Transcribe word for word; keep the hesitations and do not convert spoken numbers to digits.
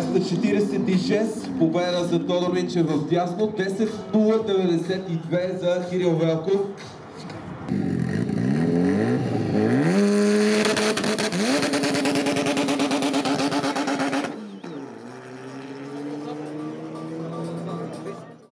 двеста четиридесет и шест, победа за Тодор Минчев в дясно, десет нула деветдесет и две за Кирил Велков.